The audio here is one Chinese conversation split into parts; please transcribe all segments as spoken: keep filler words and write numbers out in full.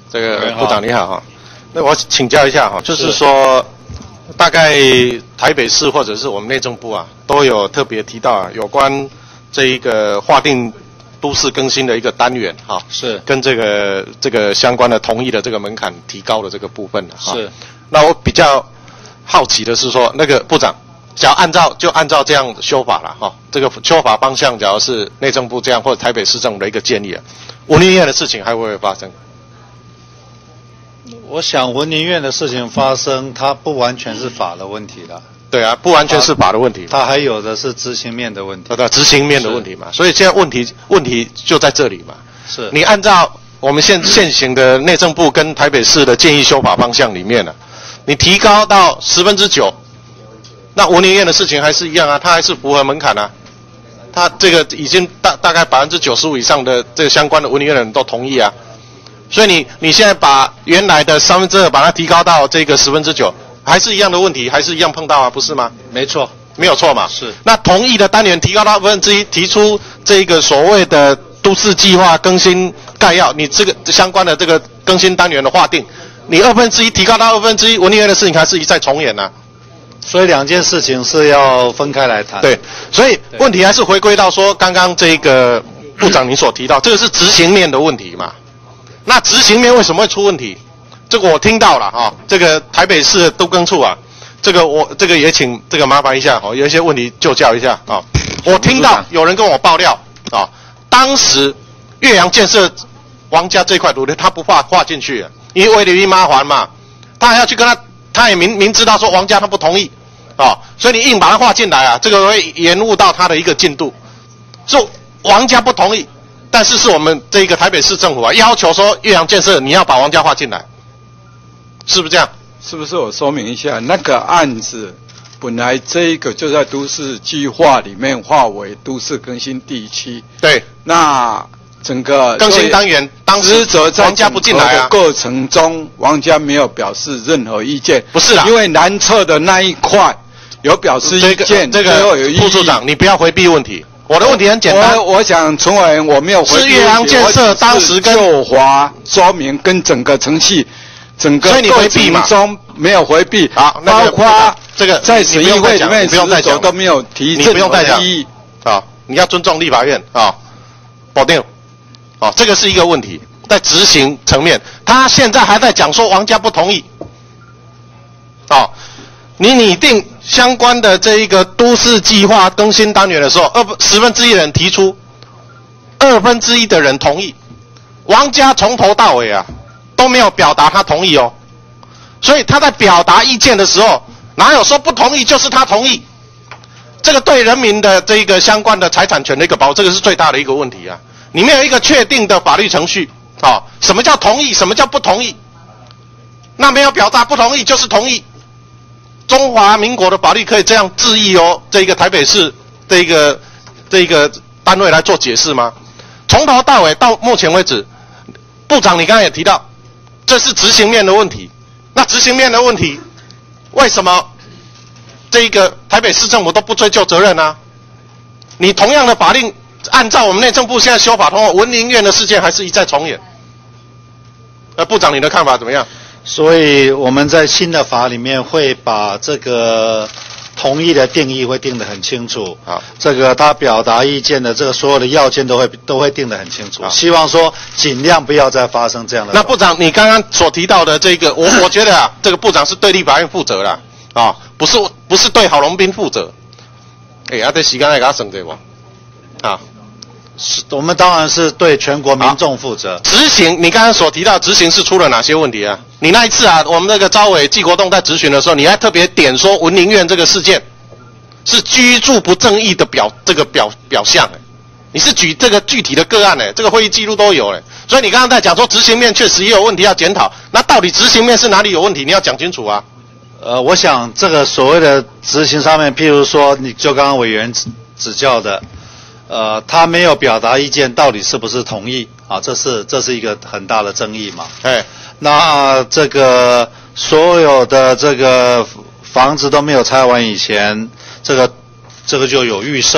这个部长你好哈，那我请教一下哈，就是说，大概台北市或者是我们内政部啊，都有特别提到啊，有关这一个划定都市更新的一个单元哈， 是跟这个这个相关的同意的这个门槛提高的这个部分哈。 是。 那我比较好奇的是说，那个部长，假如按照就按照这样修法了哈，这个修法方向，假如是内政部这样或者台北市政府的一个建议啊，文林院的事情还会不会发生？ 我想文林院的事情发生，它不完全是法的问题啦。 对啊，不完全是法的问题， 它还有的是执行面的问题。 对对，执行面的问题嘛，所以现在问题问题就在这里嘛。 是你按照我们现现行的内政部跟台北市的建议修法方向里面呢、啊，你提高到十分之九，那文林院的事情还是一样啊，它还是符合门槛啊。它这个已经大大概百分之九十五以上的这个相关的文林院的人都同意啊，所以你你现在把原来的三分之二把它提高到这个十分之九。还是一样的问题，还是一样碰到啊，不是吗？ 没错， 没有错嘛。 是。那同意的单元提高到二分之一，提出这个所谓的都市计划更新概要，你这个相关的这个更新单元的划定，你二分之一提高到二分之一，文林院的事情还是一再重演啊。 所以两件事情是要分开来谈。 对，所以问题还是回归到说，刚刚这个部长你所提到，这个是执行面的问题嘛？那执行面为什么会出问题？这个我听到了哈，这个台北市的都更处啊，这个我这个也请这个麻烦一下哈，有一些问题就教一下啊。我听到有人跟我爆料啊，当时岳阳建设王家这块土地他不划划进去，因为为了一麻烦嘛，他还要去跟他，他也明明知道说王家他不同意啊，所以你硬把它划进来啊，这个会延误到他的一个进度，是王家不同意，但是是我们这个台北市政府啊要求说岳阳建设你要把王家划进来。是不是这样？ 是不是我说明一下？那个案子本来这一个就在都市计划里面划为都市更新地区。 对， 那整个更新单元当时王家不进来啊。 过程中，王家没有表示任何意见。 不是啦， 因为南侧的那一块有表示意见。 这个这个副处长，你不要回避问题。我的问题很简单。 我我想陈委员我没有回避。 是岳阳建设当时跟就华说明跟整个程序。整个过程中没有回避， 好， 包括这个在审议会里面不用再讲， 都没有提你不用再讲异议啊，你要尊重立法院啊，保定，啊，这个是一个问题，在执行层面，他现在还在讲说王家不同意，啊，你拟定相关的这一个都市计划更新单元的时候，二十分之一的人提出，二分之一的人同意，王家从头到尾啊。都没有表达他同意哦，所以他在表达意见的时候，哪有说不同意就是他同意？这个对人民的这一个相关的财产权的一个保护，这个是最大的一个问题啊！你没有一个确定的法律程序啊，什么叫同意？什么叫不同意？那没有表达不同意就是同意。中华民国的法律可以这样恣意哦，这一个台北市这一个这一个单位来做解释吗？从头到尾到目前为止，部长你刚才也提到。这是执行面的问题，那执行面的问题，为什么这个台北市政府都不追究责任呢、啊？你同样的法令，按照我们内政部现在修法通过，文林院的事件还是一再重演。呃，部长你的看法怎么样？ 所以我们在新的法里面会把这个同意的定义会定得很清楚， 好， 这个他表达意见的这个所有的要件都会都会定得很清楚，希望说尽量不要再发生这样的。 那部长，你刚刚所提到的这个，我我觉得啊，这个部长是对立法院负责啦，啊，不是不是对郝龙斌负责。哎、欸，啊，这时间来给他省这我，啊， 是我们当然是对全国民众负责。 执行，你刚刚所提到执行是出了哪些问题啊？你那一次啊，我们那个召委纪国栋在质询的时候，你还特别点说文林院这个事件是居住不正义的表这个表表象、欸，你是举这个具体的个案、欸，这个会议记录都有、欸，所以你刚刚在讲说执行面确实也有问题要检讨，那到底执行面是哪里有问题？你要讲清楚啊。 呃，我想这个所谓的执行上面，譬如说，你就刚刚委员指指教的，呃，他没有表达意见，到底是不是同意啊？这是这是一个很大的争议嘛。 哎， 那这个所有的这个房子都没有拆完以前，这个这个就有预售了。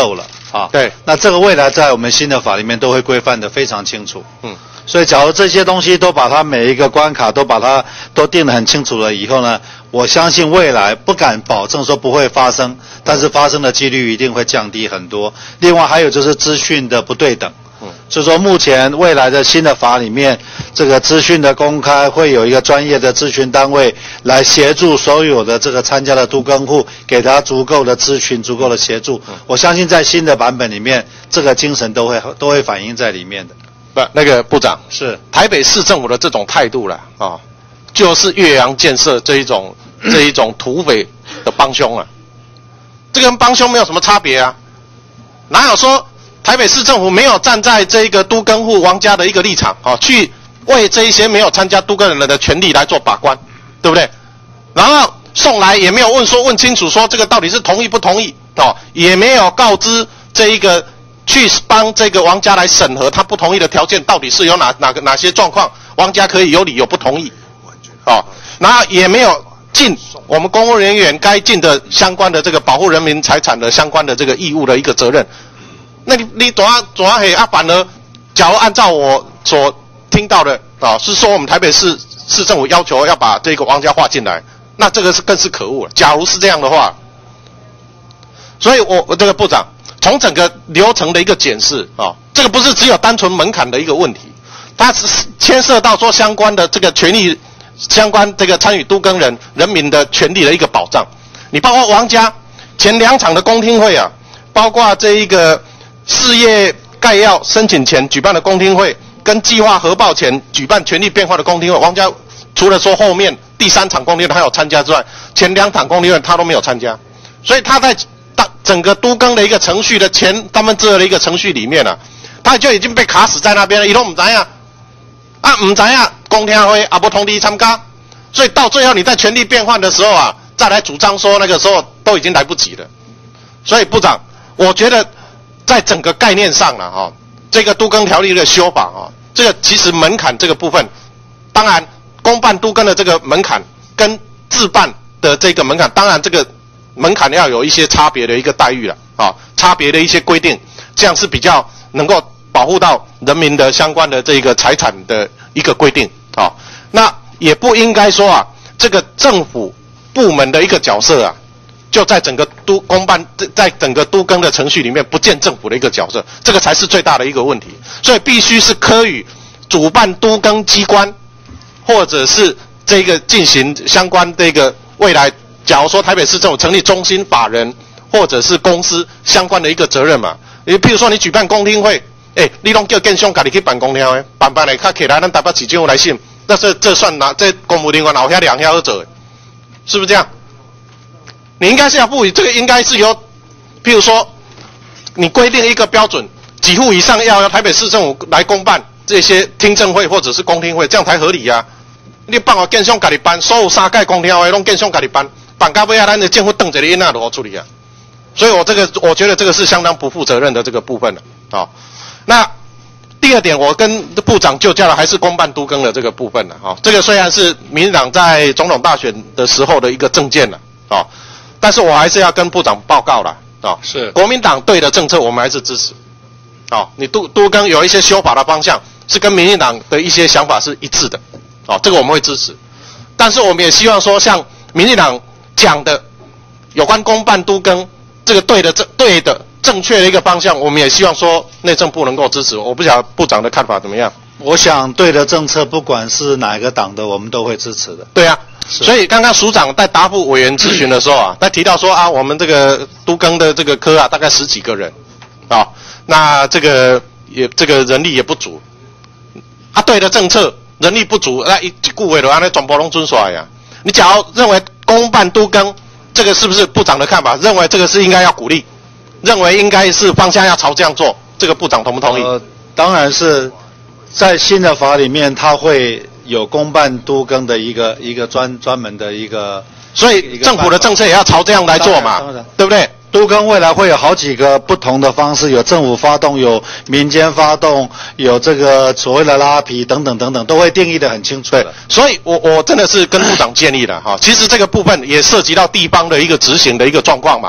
啊。 对， 那这个未来在我们新的法里面都会规范得非常清楚。 嗯， 所以假如这些东西都把它每一个关卡都把它都定得很清楚了以后呢，我相信未来不敢保证说不会发生，但是发生的几率一定会降低很多。另外还有就是资讯的不对等。嗯，所以说目前未来的新的法里面，这个资讯的公开会有一个专业的咨询单位来协助所有的这个参加的都更户，给他足够的咨询、足够的协助。嗯，我相信在新的版本里面，这个精神都会都会反映在里面的。 不，那个部长是台北市政府的这种态度了啊、哦，就是岳阳建设这一种这一种土匪的帮凶啊，这个跟帮凶没有什么差别啊，哪有说？台北市政府没有站在这个都更户王家的一个立场啊、哦，去为这一些没有参加都更人的权利来做把关，对不对？然后送来也没有问说问清楚说这个到底是同意不同意哦，也没有告知这一个去帮这个王家来审核他不同意的条件到底是有哪哪个哪些状况，王家可以有理由不同意，哦，然后也没有尽我们公务人员该尽的相关的这个保护人民财产的相关的这个义务的一个责任。那你你左啊左啊黑啊，反而假如按照我所听到的啊，是说我们台北市市政府要求要把这个王家划进来，那这个是更是可恶了。假如是这样的话，所以我我这个部长从整个流程的一个检视啊，这个不是只有单纯门槛的一个问题，它是牵涉到说相关的这个权利，相关这个参与都更人人民的权利的一个保障。你包括王家前两场的公听会啊，包括这一个。事业概要申请前举办的公听会，跟计划核报前举办权利变化的公听会，王家除了说后面第三场公听会他有参加之外，前两场公听会他都没有参加，所以他在整个都更的一个程序的前三分之二的一个程序里面啊，他就已经被卡死在那边了，他都不知道啊，不知道公听会也不通知参加，所以到最后你在权利变换的时候啊，再来主张说那个时候都已经来不及了。所以部长，我觉得。在整个概念上了哈、哦，这个都更条例的修法啊、哦，这个其实门槛这个部分，当然公办都更的这个门槛跟自办的这个门槛，当然这个门槛要有一些差别的一个待遇了啊、哦，差别的一些规定，这样是比较能够保护到人民的相关的这个财产的一个规定啊、哦。那也不应该说啊，这个政府部门的一个角色啊。就在整个都公办，在整个都更的程序里面不见政府的一个角色，这个才是最大的一个问题。所以必须是科予主办都更机关，或者是这个进行相关这个未来，假如说台北市政府成立中心法人或者是公司相关的一个责任嘛。你譬如说你举办公听会，哎、欸，你拢叫建商家己去办公听会，办办来较起来，咱台北市政府来信，那这这算哪？这公务人员哪有遐两遐做？是不是这样？你应该是要赋予这个，应该是由，譬如说，你规定一个标准，几户以上要由台北市政府来公办这些听证会或者是公听会，这样才合理啊！你办我建商家己办，所有三届公听会拢建商家己办，办到尾啊，咱的政府瞪着你那如何处理啊？所以我这个我觉得这个是相当不负责任的这个部分了啊、哦。那第二点，我跟部长就教的还是公办都更的这个部分了啊、哦。这个虽然是民进党在总统大选的时候的一个政见了啊。哦，但是我还是要跟部长报告了啊， 是国民党对的政策，我们还是支持。啊，你都都更有一些修法的方向是跟民进党的一些想法是一致的，啊，这个我们会支持。但是我们也希望说，像民进党讲的有关公办都更这个对的正对的正确的一个方向，我们也希望说内政部能够支持。我不晓得部长的看法怎么样？ 我想对的政策，不管是哪一个党的，我们都会支持的。 对啊。所以刚刚署长在答复委员咨询的时候啊，他提到说啊，我们这个都更的这个科啊，大概十几个人，啊，那这个也这个人力也不足，啊，对的政策人力不足，那一句话就按那全部拢遵守呀。你假如认为公办都更，这个是不是部长的看法？认为这个是应该要鼓励，认为应该是方向要朝这样做，这个部长同不同意？ 呃，当然是在新的法里面，他会。有公办都更的一个一个专专门的一个， 所以政府的政策也要朝这样来做嘛，对不对？ 都更未来会有好几个不同的方式，有政府发动，有民间发动，有这个所谓的拉皮等等等等，都会定义得很清楚的。 所以我我真的是跟部长建议的哈，其实这个部分也涉及到地方的一个执行的一个状况嘛。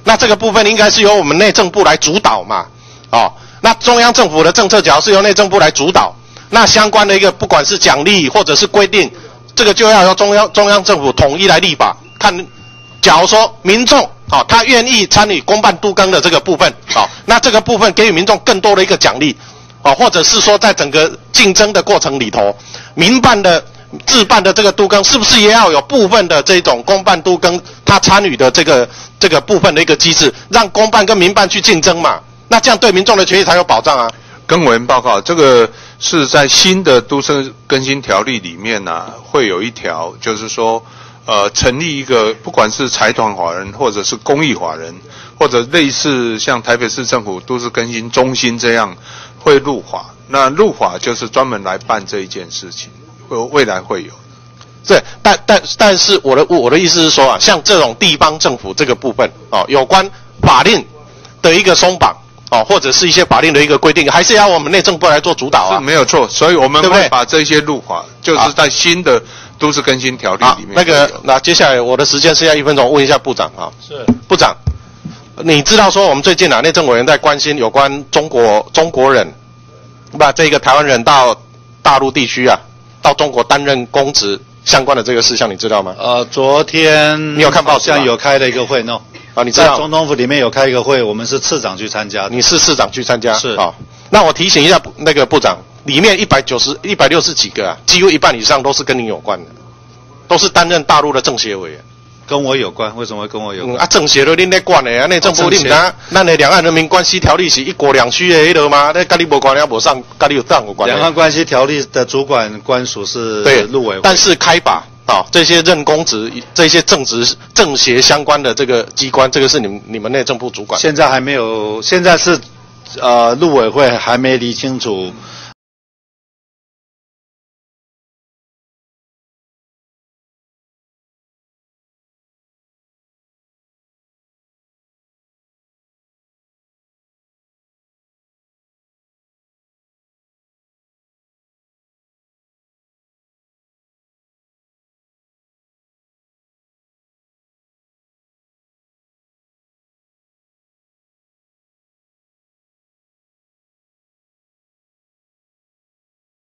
那这个部分应该是由我们内政部来主导嘛，哦，那中央政府的政策假如是由内政部来主导，那相关的一个不管是奖励或者是规定，这个就要由中央中央政府统一来立法。看，假如说民众好、哦，他愿意参与公办都更的这个部分，好、哦，那这个部分给予民众更多的一个奖励，哦，或者是说在整个竞争的过程里头，民办的。自办的这个都更是不是也要有部分的这种公办都更他参与的这个这个部分的一个机制，让公办跟民办去竞争嘛？那这样对民众的权益才有保障啊。 跟委员报告，这个是在新的都市更新条例里面呢、啊，会有一条，就是说，呃，成立一个不管是财团法人或者是公益法人，或者类似像台北市政府都市更新中心这样会入法。那入法就是专门来办这一件事情。未来会有， 对，但但但是我的我的意思是说啊，像这种地方政府这个部分哦，有关法令的一个松绑哦，或者是一些法令的一个规定，还是要我们内政部来做主导啊。 是没有错，所以我们对不对会把这些入法，就是在新的都市更新条例里面。 那个，那接下来我的时间剩下一分钟，问一下部长啊。 是部长，你知道说我们最近啊，内政委员在关心有关中国中国人，把这个台湾人到大陆地区啊。到中国担任公职相关的这个事项，你知道吗？ 呃，昨天你有看报纸吗？ 好像有开了一个会 ，no 啊，你知道在总统府里面有开一个会，我们是次长去参加， 你是市长去参加是啊、哦？那我提醒一下那个部长，里面一百九十、一百六十几个啊，几乎一半以上都是跟您有关的，都是担任大陆的政协委员。 跟我有关，为什么会跟我有关？ 嗯、啊，政协都恁在管的啊，内政部你唔知咱的两岸人民关系条例是一国两区的迄个吗？那跟你无关，也无上，跟你有当有关。 两岸关系条例的主管官署是对陆委会， 但是开把啊、哦，这些任公职、这些政职、政协相关的这个机关，这个是你们你们内政部主管。 现在还没有，现在是呃陆委会还没理清楚